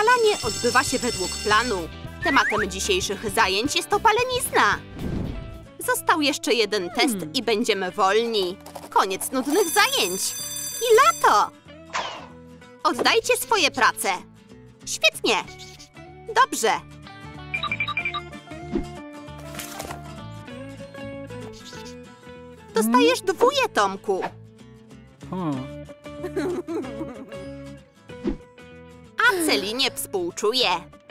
Spalanie odbywa się według planu. Tematem dzisiejszych zajęć jest opalenizna. Został jeszcze jeden test i będziemy wolni. Koniec nudnych zajęć. I lato! Oddajcie swoje prace. Świetnie. Dobrze. Dostajesz 2, Tomku. A Celinie współczuję.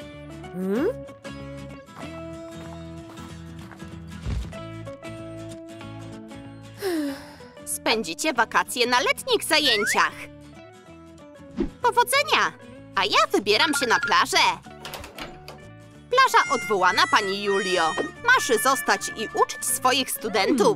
Spędzicie wakacje na letnich zajęciach. Powodzenia! A ja wybieram się na plażę. Plaża odwołana, pani Julio. Masz zostać i uczyć swoich studentów.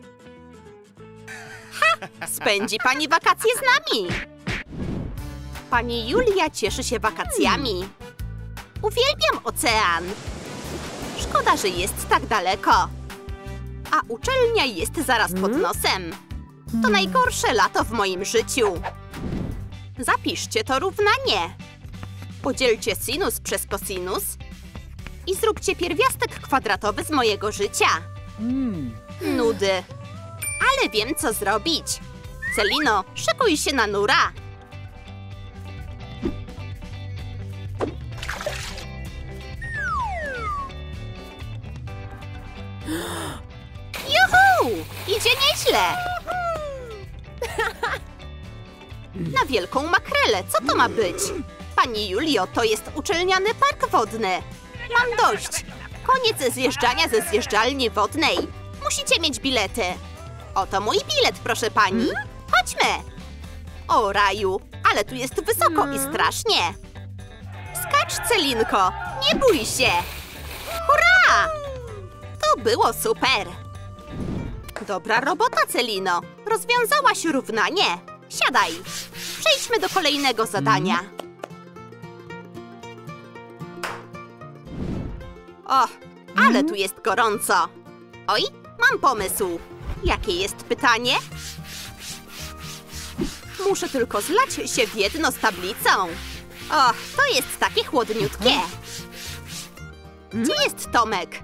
Ha! Spędzi pani wakacje z nami. Pani Julia cieszy się wakacjami. Uwielbiam ocean. Szkoda, że jest tak daleko. A uczelnia jest zaraz pod nosem. To najgorsze lato w moim życiu. Zapiszcie to równanie. Podzielcie sinus przez kosinus i zróbcie pierwiastek kwadratowy z mojego życia. Nudy. Ale wiem, co zrobić. Celino, szykuj się na nura. Juhu! Idzie nieźle. Na wielką makrelę, co to ma być? Pani Julio, to jest uczelniany park wodny. Mam dość. Koniec zjeżdżania ze zjeżdżalni wodnej. Musicie mieć bilety. Oto mój bilet, proszę pani. Chodźmy. O, raju, ale tu jest wysoko i strasznie. Skacz, Celinko, nie bój się. Hurra! To było super. Dobra robota, Celino. Rozwiązałaś równanie. Siadaj. Przejdźmy do kolejnego zadania. O, ale tu jest gorąco. Oj, mam pomysł. Jakie jest pytanie? Muszę tylko zlać się w jedno z tablicą. O, to jest takie chłodniutkie. Gdzie jest Tomek?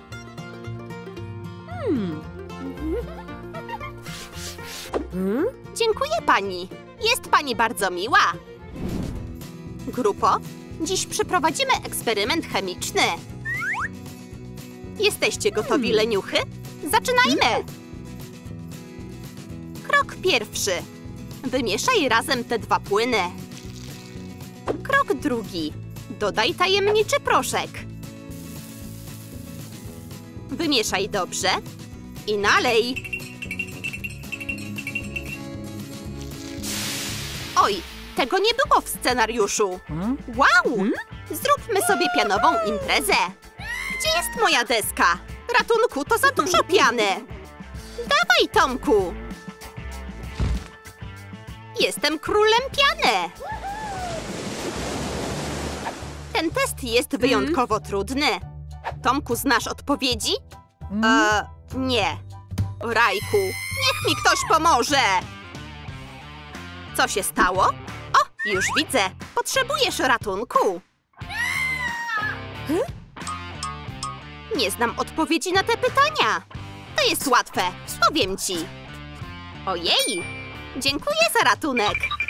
Dziękuję pani. Jest pani bardzo miła. Grupo, dziś przeprowadzimy eksperyment chemiczny. Jesteście gotowi, leniuchy? Zaczynajmy! Krok pierwszy. Wymieszaj razem te 2 płyny. Krok drugi. Dodaj tajemniczy proszek. Wymieszaj dobrze i nalej. Oj, tego nie było w scenariuszu. Wow! Zróbmy sobie pianową imprezę. Gdzie jest moja deska? Ratunku, to za dużo piany. Dawaj, Tomku. Jestem królem piany. Ten test jest wyjątkowo trudny. Tomku, znasz odpowiedzi? Nie. Rajku, niech mi ktoś pomoże. Co się stało? O, już widzę. Potrzebujesz ratunku. Nie znam odpowiedzi na te pytania. To jest łatwe, powiem ci. Ojej, dziękuję za ratunek.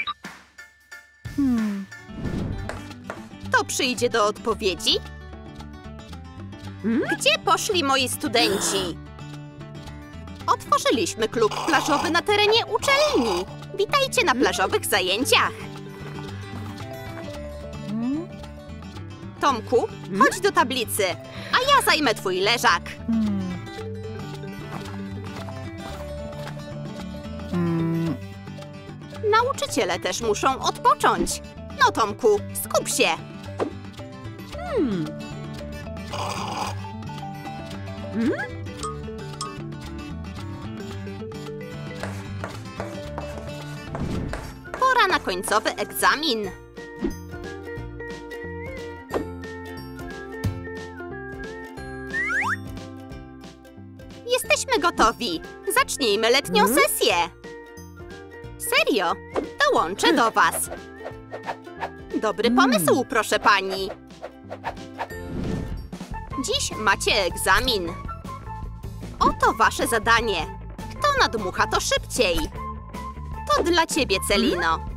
To przyjdzie do odpowiedzi? Gdzie poszli moi studenci? Otworzyliśmy klub plażowy na terenie uczelni. Witajcie na plażowych zajęciach. Tomku, chodź do tablicy, a ja zajmę twój leżak. Nauczyciele też muszą odpocząć. No, Tomku, skup się. Pora na końcowy egzamin. Jesteśmy gotowi. Zacznijmy letnią sesję. Serio? Dołączę do was. Dobry pomysł, proszę pani. Dziś macie egzamin. Oto wasze zadanie. Kto nadmucha to szybciej? To dla ciebie, Celino.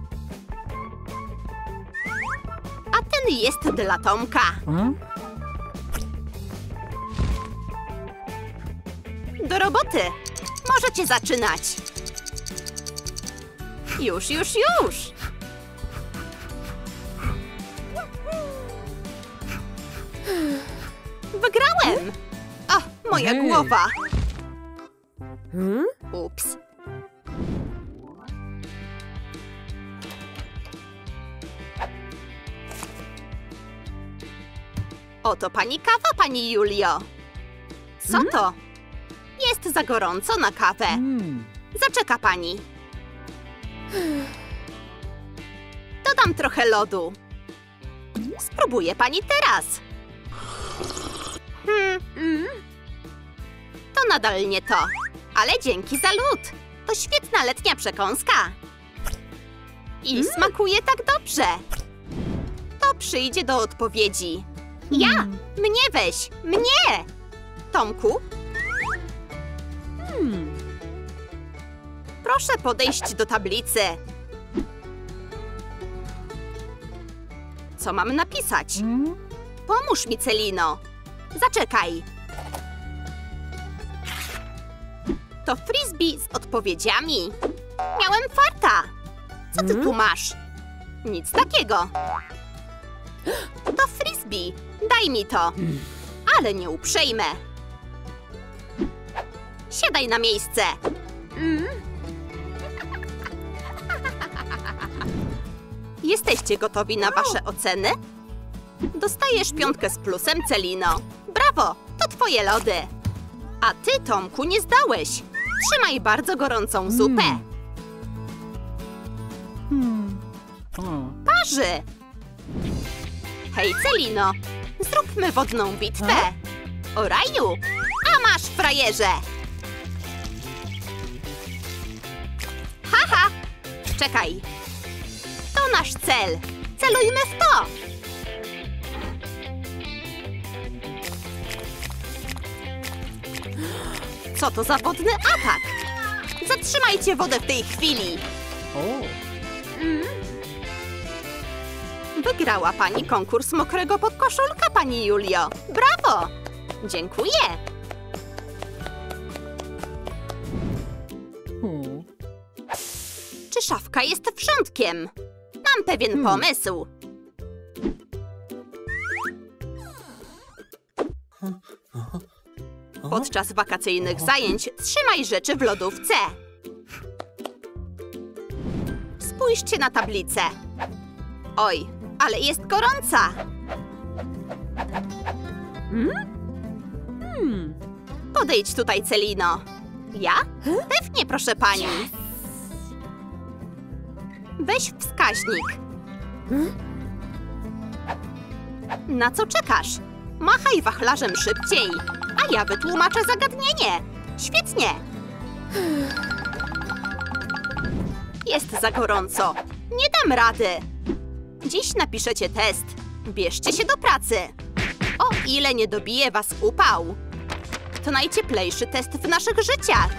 A ten jest dla Tomka. Do roboty. Możecie zaczynać. Już. Wygrałem! O, moja głowa! Ups. Oto pani kawa, pani Julio. Co to? Jest za gorąco na kawę. Zaczeka pani. Dodam trochę lodu. Spróbuje pani teraz. To nadal nie to. Ale dzięki za lód. To świetna letnia przekąska. I smakuje tak dobrze. To przyjdzie do odpowiedzi. Ja! Mnie weź! Mnie! Tomku? Proszę podejść do tablicy. Co mam napisać? Pomóż mi, Celino. Zaczekaj. To frisbee z odpowiedziami. Miałem farta. Co ty tu masz? Nic takiego. To frisbee. Daj mi to. Ale nie uprzejme. Siadaj na miejsce. Jesteście gotowi na wasze oceny? Dostajesz 5 z plusem, Celino. Brawo, to twoje lody. A ty, Tomku, nie zdałeś. Trzymaj bardzo gorącą zupę. Parzy. Hej, Celino, zróbmy wodną bitwę. O raju, a masz, frajerze. Haha, czekaj. To nasz cel. Celujmy w to. Co to za wodny atak? Zatrzymajcie wodę w tej chwili. Wygrała pani konkurs mokrego podkoszulka, pani Julio. Brawo! Dziękuję. Czy szafka jest wrzątkiem? Mam pewien pomysł. Podczas wakacyjnych zajęć trzymaj rzeczy w lodówce. Spójrzcie na tablicę. Oj, ale jest gorąca. Podejdź tutaj, Celino. Ja? Pewnie, proszę pani. Weź wskaźnik. Na co czekasz? Machaj wachlarzem szybciej, a ja wytłumaczę zagadnienie. Świetnie. Jest za gorąco. Nie dam rady. Dziś napiszecie test. Bierzcie się do pracy. O ile nie dobije was upał. To najcieplejszy test w naszych życiach.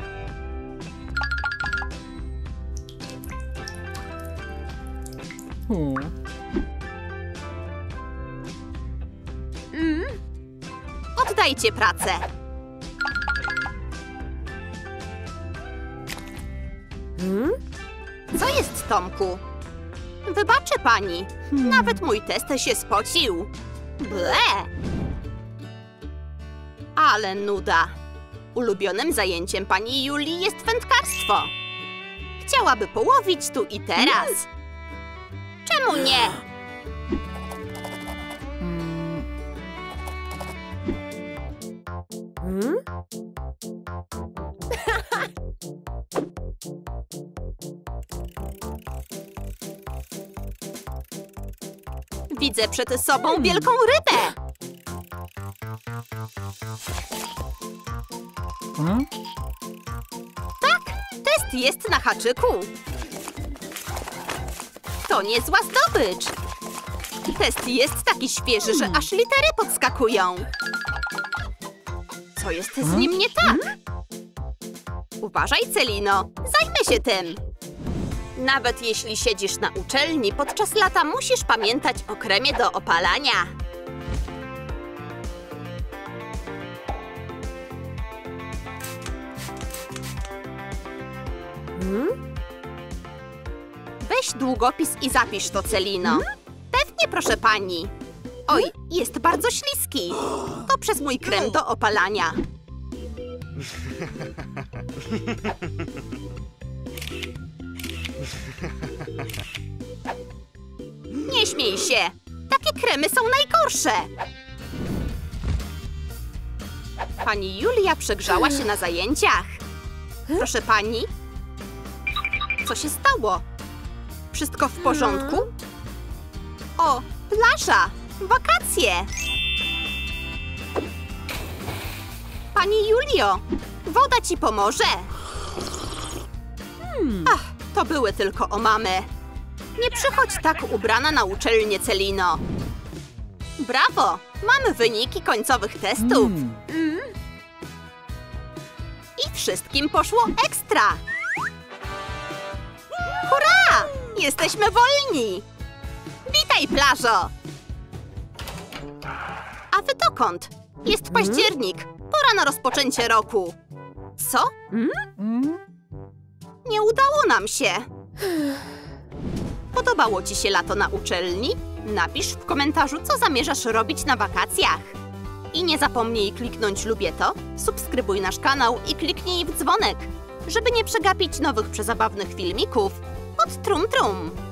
Oddajcie pracę. Co jest, Tomku? Wybaczy pani. Nawet mój test się spocił. Ble! Ale nuda. Ulubionym zajęciem pani Julii jest wędkarstwo. Chciałaby połowić tu i teraz. Czemu nie? Widzę przed sobą wielką rybę. Tak, test jest na haczyku. To niezła zdobycz. Test jest taki świeży, że aż litery podskakują. Co jest z nim nie tak? Uważaj, Celino, zajmę się tym. Nawet jeśli siedzisz na uczelni, podczas lata musisz pamiętać o kremie do opalania. Weź długopis i zapisz to, Celino. Pewnie, proszę pani. Oj, jest bardzo śliski. To przez mój krem do opalania. Nie śmiej się. Takie kremy są najgorsze. Pani Julia przegrzała się na zajęciach. Proszę pani? Co się stało? Wszystko w porządku? O, plaża! Wakacje! Pani Julio, woda ci pomoże. Ach, to były tylko omamy. Nie przychodź tak ubrana na uczelnię, Celino. Brawo! Mamy wyniki końcowych testów. I wszystkim poszło ekstra. Hurra! Jesteśmy wolni! Witaj, plażo! A wy dokąd? Jest październik. Pora na rozpoczęcie roku. Co? Nie udało nam się. Podobało ci się lato na uczelni? Napisz w komentarzu, co zamierzasz robić na wakacjach. I nie zapomnij kliknąć lubię to, subskrybuj nasz kanał i kliknij w dzwonek, żeby nie przegapić nowych przezabawnych filmików od Trum Trum.